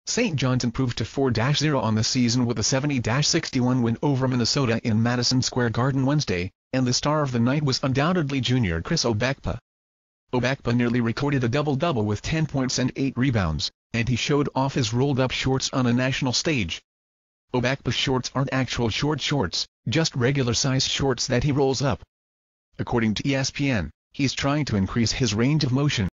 St. John's improved to 4-0 on the season with a 70-61 win over Minnesota in Madison Square Garden Wednesday, and the star of the night was undoubtedly junior Chris Obekpa. Obekpa nearly recorded a double-double with 10 points and 8 rebounds, and he showed off his rolled-up shorts on a national stage. Obekpa's shorts aren't actual shorts, just regular-size shorts that he rolls up. According to ESPN, he's trying to increase his range of motion.